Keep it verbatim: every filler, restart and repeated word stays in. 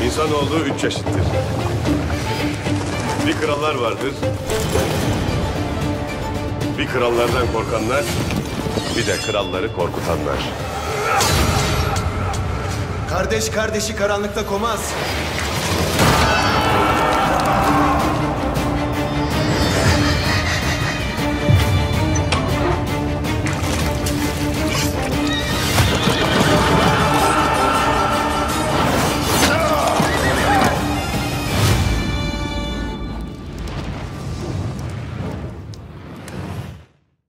İnsanoğlu üç çeşittir. Bir krallar vardır. Bir krallardan korkanlar, bir de kralları korkutanlar. Kardeş kardeşi karanlıkta komaz.